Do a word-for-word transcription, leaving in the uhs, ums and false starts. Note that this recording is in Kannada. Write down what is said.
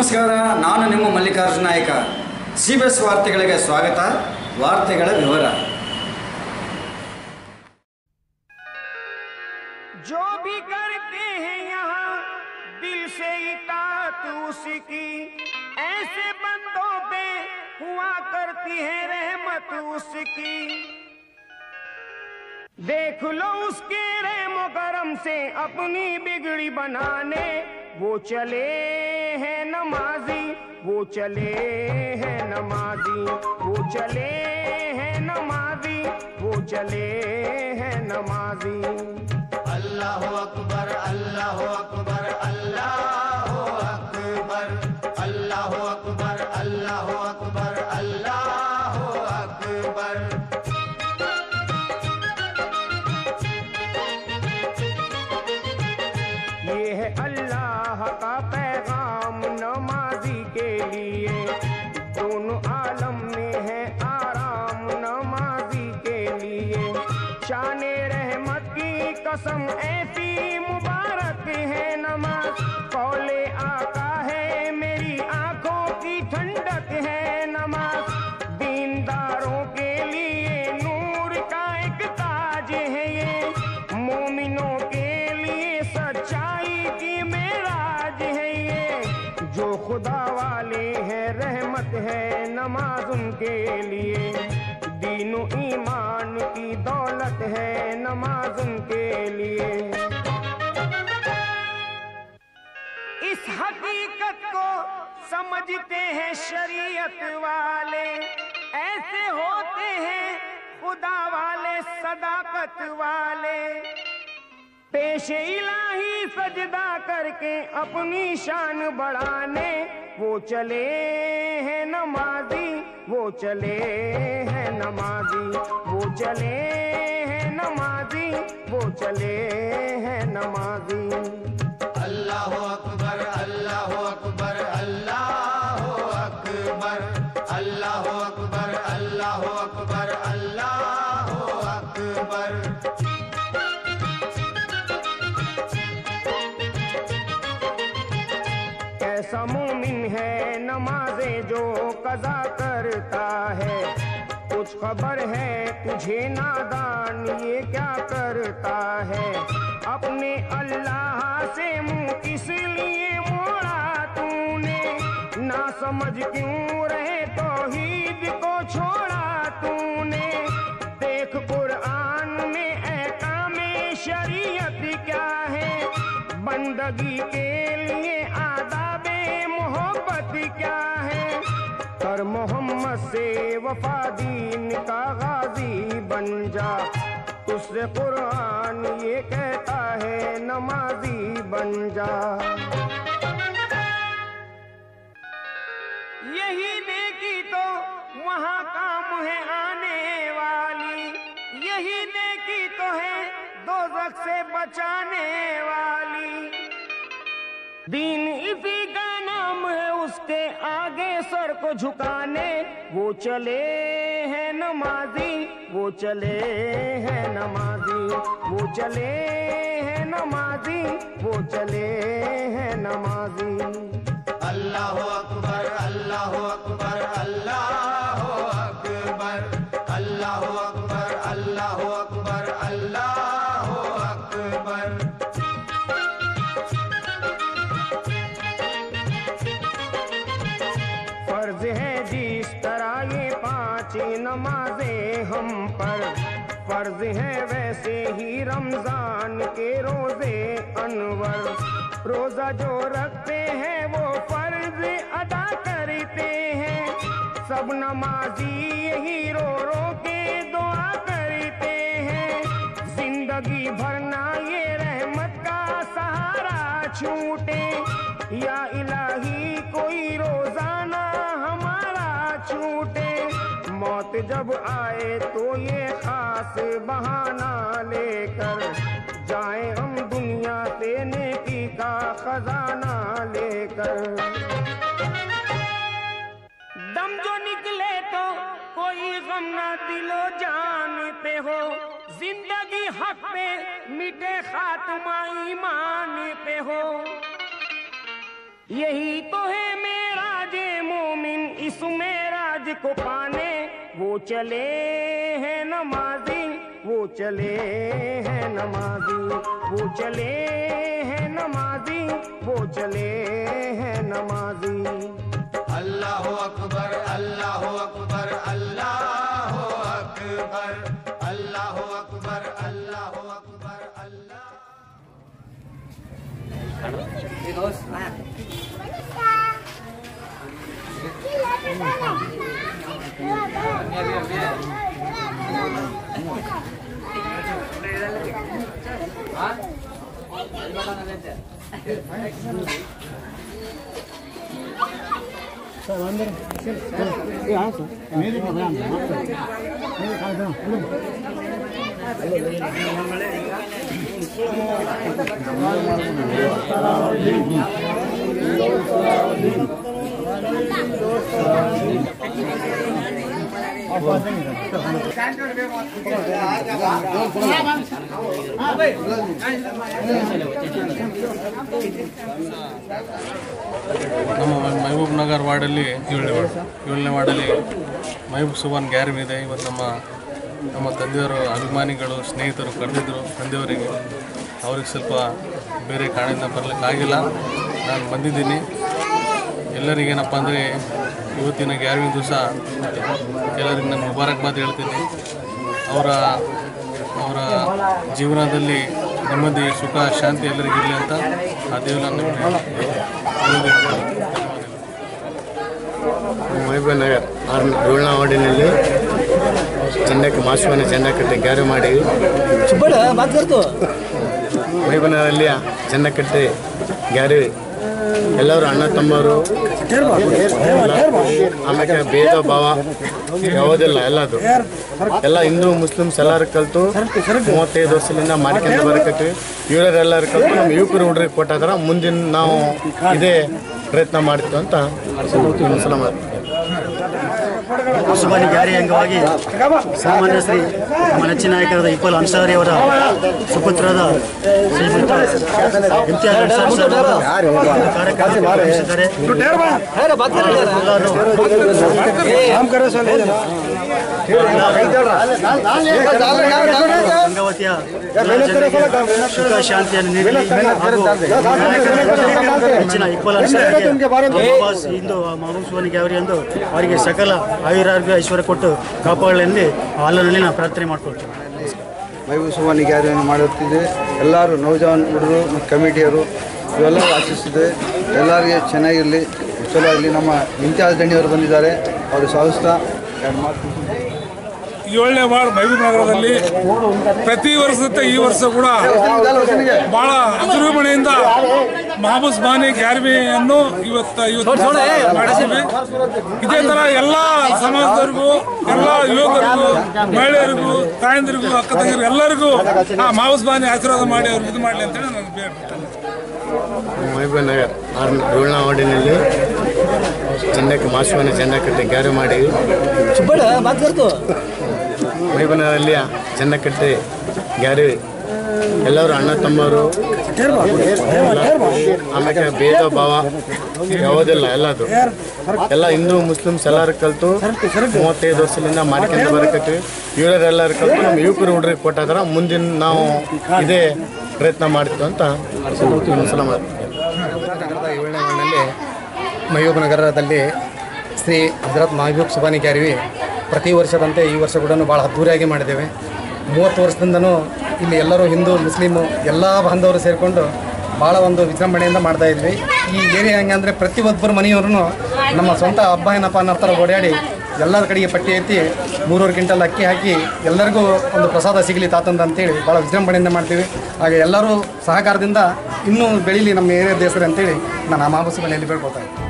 ನಮಸ್ಕಾರ, ನಾನು ನಿಮ್ಮ ಮಲ್ಲಿಕಾರ್ಜುನ ನಾಯಕ. ಸಿ ಬಿ ಎಸ್ ವಾರ್ತೆಗಳಿಗೆ ಸ್ವಾಗತ. ವಾರ್ತೆಗಳ ವಿವರ. जो भी करते हैं यहाँ दिल से इताअत उसकी, ऐसे बंदों पे हुआ करती है रहमत उसकी। देख लो उसके रहम करम से अपनी बिगड़ी बनाने, वो चले हैं नमाजी, वो चले हैं नमाजी, वो चले हैं नमाजी, वो चले हैं नमाजी। अल्लाहु अकबर, अल्लाहु अकबर, अल्लाहु अकबर, अल्लाहु अकबर, अल्लाहु अकबर, अल्लाहु अकबर। ये है अल्लाह का पैगाम नमाजी के लिए, दोनों आलम में है आराम नमाजी के लिए। शाने रहमत की कसम ऐसी मुबारक है नमाज, कौले आका है मेरी आंखों की ठंडक है नमाज। दीनदारों के लिए नूर का एक ताज है ये, मोमिनों के लिए सच्चाई की मेराज है ये। जो खुदा वाले हैं रहमत है नमाज उनके लिए, दीनों ईमान की दौलत है नमाज उनके लिए। इस हकीकत को समझते हैं शरीयत वाले, ऐसे होते हैं खुदा वाले सदाकत वाले। पेशे इलाही सजदा करके अपनी शान बढ़ाने, वो चले हैं नमाजी, वो चले हैं नमाजी, वो चले हैं नमाजी, वो चले हैं नमाजी। अल्लाहु अकबर, अल्लाहु अकबर, अल्लाहु अकबर, अल्लाहु अकबर, अल्लाहु अकबर, अल्लाहु अकबर। कैसा मोमिन है नमाज़े जो कज़ा करता है, कुछ खबर है तुझे नादान ये क्या करता है। अपने अल्लाह से मुंह किस लिए मोड़ा तूने, ना समझ क्यों रहे तौहीद को छोड़ा तूने। देख कुरान में अहकामे शरीयत क्या है, बंदगी के लिए आदाबे मोहब्बत क्या है। कर मोहम्मद से वफा दीन का गाजी बन जा, तुझसे कुरान ये कहता है नमाजी बन जा। यही नेकी तो वहाँ काम है आने वाली, यही नेकी तो है दोज़ख से बचाने वाली। दीन इसी का नाम है उसके आगे सर को झुकाने, वो चले हैं नमाजी, वो चले हैं नमाजी, वो चले हैं नमाजी, वो चले हैं नमाजी। अल्लाहु अकबर, अल्लाहु अकबर, अल्लाहु अकबर, अल्लाहु अकबर, अल्लाहु अकबर, अल्लाहु अकबर। फर्ज है जिस तरह ये पांच नमाजें हम पर, फर्ज है वैसे ही रमजान के रोजे अनवर। रोजा जो रखते हैं वो फर्ज अदा करते हैं, सब नमाजी यही रो रो के दुआ करते हैं। जिंदगी भरना ये रहमत का सहारा छूटे, या इलाही कोई रोजाना हमारा छूटे। मौत जब आए तो ये खास बहाना लेकर जाए हम दुनिया से नेकी का खजाना लेकर। दम जो निकले तो कोई गम ना दिलो जान पे हो, जिंदगी हक पे मिटे खात्मा ईमान पे हो। यही तो है मेरा जे मोमिन, इसमें राज को पाने वो चले हैं नमाजी, वो चले हैं नमाजी, वो चले हैं नमाजी, वो चले हैं नमाजी। अल्लाह अकबर अल्लाह अकबर अल्लाह अकबर अल्लाह अकबर अल्लाह अकबर अल्लाह। ನಮ್ಮ ಮಹಬೂಬ್ ನಗರ್ ವಾರ್ಡಲ್ಲಿ ಏಳನೇ ವಾರ್ಡ್ ಏಳನೇ ವಾರ್ಡಲ್ಲಿ ಮಹಬೂಬ್ ಸುಬಾನ್ ಗ್ಯಾರಮ್ ಇದೆ. ಇವತ್ತು ನಮ್ಮ ನಮ್ಮ ತಂದೆಯವರು ಅಭಿಮಾನಿಗಳು ಸ್ನೇಹಿತರು ಕರೆದಿದ್ದರು ತಂದೆಯವರಿಗೆ. ಅವ್ರಿಗೆ ಸ್ವಲ್ಪ ಬೇರೆ ಕಾರಣದಿಂದ ಬರಲಿಕ್ಕಾಗಿಲ್ಲ. ನಾನು ಬಂದಿದ್ದೀನಿ. ಎಲ್ಲರಿಗೇನಪ್ಪ ಅಂದರೆ ಇವತ್ತಿನ ಗ್ಯಾರಮಿನ ದಿವಸ ಎಲ್ಲರಿಗೆ ನಾನು ಮುಬಾರಕ್ಬಾದ್ ಹೇಳ್ತೀನಿ. ಅವರ ಅವರ ಜೀವನದಲ್ಲಿ ನೆಮ್ಮದಿ ಸುಖ ಶಾಂತಿ ಎಲ್ಲರಿಗಿರಲಿ ಅಂತ ಆ ದೇವರನ್ನು ಮಹಬೂಬ್ ನಗರ್ ಆರ್ ಏಳನೇ ವಾರ್ಡಿನಲ್ಲಿ ಚೆನ್ನಕ್ಕೆ ಮಾಸುವನ್ನು ಚೆನ್ನ ಕಟ್ಟಿ ಗ್ಯಾರು ಮಾಡಿ ಮಹಬೂಬ್ ನಗರಲ್ಲಿ ಚೆನ್ನ ಕಟ್ಟಿ ಗ್ಯಾರು ಎಲ್ಲರೂ ಅಣ್ಣ ತಮ್ಮರು, ಆಮೇಲೆ ಭೇದ ಭಾವ ಯಾವುದಿಲ್ಲ. ಎಲ್ಲದು ಎಲ್ಲ ಹಿಂದೂ ಮುಸ್ಲಿಮ್ಸ್ ಎಲ್ಲರೂ ಕಲಿತು ಮೂವತ್ತೈದು ವರ್ಷದಿಂದ ಮಾಡ್ಕೊಂಡು ಬರಕತ್ತೀವಿ. ಇವರೆಲ್ಲರೂ ಕಲಿತು ನಮ್ಮ ಯುವಕರು ಹುಡುಗರಿಗೆ ಕೊಟ್ಟಾದ್ರೆ ಮುಂದಿನ ನಾವು ಇದೇ ಪ್ರಯತ್ನ ಮಾಡ್ತೀವಿ ಅಂತ ಸಲ ಮಾಡ್ತೀವಿ. ಸುಬಾನಿ ಗ್ಯಾರಿ ಅಂಗವಾಗಿ ಸಾಮಾನ್ಯ ಶ್ರೀ ನಮ್ಮ ನೆಚ್ಚಿನ ನಾಯಕರಾದ ಇಕ್ಬಾಲ್ ಅನ್ಸಾರಿ ಅವರ ಸುಪುತ್ರರಾದ ಶ್ರೀಮಂತ ಇಮ್ತಿಯಾಜ್ ಅನ್ಸಾರಿ ಕಾರ್ಯಕ್ರಮ ಭಾಗವಹಿಸಿದ್ದಾರೆ. ಗಂಗಾವತಿಯ ಸುಖ ಶಾಂತಿಯನ್ನು ನೀಡಲಿ ಹಾಗೂ ನೆಚ್ಚಿನ ಇಕ್ಬಾಲ್ ಅನ್ಸಾರಿಗೆ ಇಂದು ಮಹಬೂಬ್ ಸುಬಾನಿ ಗ್ಯಾರಿ ಎಂದು ಅವರಿಗೆ ಸಕಲ ಆಯುರಾರೋಗ್ಯ ಐಶ್ವರ್ಯ ಕೊಟ್ಟು ಕಾಪಾಡಲೆಂದು ಹಾಲಿನಲ್ಲಿ ನಾನು ಪ್ರಾರ್ಥನೆ ಮಾಡ್ಕೊಳ್ತೀನಿ. ಮಹಬೂಬ್ ಸುಬಾನಿ ಗ್ಯಾರಿಯನ್ನು ಮಾಡುತ್ತಿದ್ದೆ. ಎಲ್ಲರೂ ನೌಜವಾನ್ ಹುಡುಗರು ಮತ್ತು ಕಮಿಟಿಯವರು ಇವೆಲ್ಲರೂ ಆಶಿಸಿದೆ. ಎಲ್ಲರಿಗೆ ಚೆನ್ನಾಗಿರಲಿ, ಚಲೋ ಆಗಲಿ. ನಮ್ಮ ಇಮ್ತಿಯಾಜ್ ದಣಿಯವರು ಬಂದಿದ್ದಾರೆ, ಅವರು ಸ್ವಾಗತ. ಏಳನೇ ವಾರ್ಡ್ ಮಹಬೂಬ್ ನಗರದಲ್ಲಿ ಪ್ರತಿ ವರ್ಷದಂತೆ ಈ ವರ್ಷ ಕೂಡ ಬಹಳ ಅಜೃಂಭಣೆಯಿಂದ ಮಹಬೂಬ್ ಸುಬಾನಿ ಗ್ಯಾರಮಿಯನ್ನು ಇವತ್ತು ಇವತ್ತು ಮಾಡಿದ್ದೀವಿ. ಇದೇ ಥರ ಎಲ್ಲ ಸಮಾಜದವ್ರಿಗೂ, ಎಲ್ಲ ಯುವಕರಿಗೂ, ಮಹಿಳೆಯರಿಗೂ, ತಾಯಂದಿರಿಗೂ, ಅಕ್ಕ ತಂಗಿರಿಗೂ ಎಲ್ಲರಿಗೂ ಆ ಮಹಬೂಬ್ ಸುಬಾನಿ ಆಶೀರ್ವಾದ ಮಾಡಿ ಅವ್ರು ಇದು ಮಾಡಲಿ ಅಂತೇಳಿ ನಾನು ಬೇಡ್ಬಿಡ್ತೇನೆ. ಮಹಬೂಬ್ ನಗರ್ ಆರ್ ಏಳನೇ ವಾರ್ಡಿನಲ್ಲಿ ಚೆನ್ನಕ್ಕೆ ಮಾಸುವನ್ನು ಚೆನ್ನ ಕಟ್ಟಿ ಗ್ಯಾರು ಮಾಡಿ ಮಹಬೂಬ್ ನಗರಲ್ಲಿ ಚೆನ್ನ ಕಟ್ಟಿ ಗ್ಯಾರು ಎಲ್ಲರೂ ಅಣ್ಣ ತಮ್ಮರು, ಆಮೇಲೆ ಭೇದ ಭಾವ ಯಾವುದಿಲ್ಲ. ಎಲ್ಲದು ಎಲ್ಲ ಹಿಂದೂ ಮುಸ್ಲಿಮ್ಸ್ ಎಲ್ಲರೂ ಕಲಿತು ಮೂವತ್ತೈದು ವರ್ಷದಿಂದ ಮಾಡ್ಕೊಂಡು ಬರಕತ್ತೀವಿ. ಇವರೆಲ್ಲರೂ ಕಲಿತು ನಮ್ಮ ಯುವಕರು ಹುಡುಗರಿಗೆ ಕೊಟ್ಟಾದ್ರೆ ಮುಂದಿನ ನಾವು ಇದೇ ಪ್ರಯತ್ನ ಮಾಡ್ತೀವಿ ಅಂತ ಸಲ ಮಾಡ್ತೀವಿ. ಏಳನೇ ವಾರ್ಡ್ನಲ್ಲಿ ಮಹಬೂಬ್ ನಗರದಲ್ಲಿ ಶ್ರೀ ಹಜರತ್ ಮಹಬೂಬ್ ಸುಬಾನಿ ಗ್ಯಾರವಿ ಪ್ರತಿ ವರ್ಷದಂತೆ ಈ ವರ್ಷ ಕೂಡ ಭಾಳ ಅದ್ದೂರಿಯಾಗಿ ಮಾಡಿದ್ದೇವೆ. ಮೂವತ್ತು ವರ್ಷದಿಂದನೂ ಇಲ್ಲಿ ಎಲ್ಲರೂ ಹಿಂದೂ ಮುಸ್ಲಿಮು ಎಲ್ಲ ಬಾಂಧವರು ಸೇರಿಕೊಂಡು ಭಾಳ ಒಂದು ವಿಜೃಂಭಣೆಯಿಂದ ಮಾಡ್ತಾಯಿದ್ವಿ. ಈ ಏರಿಯಾ ಹೆಂಗೆ ಅಂದರೆ ಪ್ರತಿಯೊಬ್ಬರು ಮನೆಯವ್ರೂ ನಮ್ಮ ಸ್ವಂತ ಹಬ್ಬ ಏನಪ್ಪ ಅನ್ನೋ ಥರ ಓಡಾಡಿ ಎಲ್ಲರ ಕಡೆಗೆ ಪಟ್ಟಿ ಎತ್ತಿ ಮೂರೂರು ಕ್ವಿಂಟಲ್ ಅಕ್ಕಿ ಹಾಕಿ ಎಲ್ಲರಿಗೂ ಒಂದು ಪ್ರಸಾದ ಸಿಗಲಿ ತಾತಂದ ಅಂತೇಳಿ ಭಾಳ ವಿಜೃಂಭಣೆಯಿಂದ ಮಾಡ್ತೀವಿ. ಹಾಗೆ ಎಲ್ಲರೂ ಸಹಕಾರದಿಂದ ಇನ್ನೂ ಬೆಳೀಲಿ ನಮ್ಮ ಏರಿಯಾದ ಹೆಸರು ಅಂತೇಳಿ ನಾನು ಆ ಮಹಬೂಬ್ ಸುಬಾನಿಯಲ್ಲಿ ಬೇಡ್ಕೊಳ್ತಾ ಇದ್ದೀನಿ.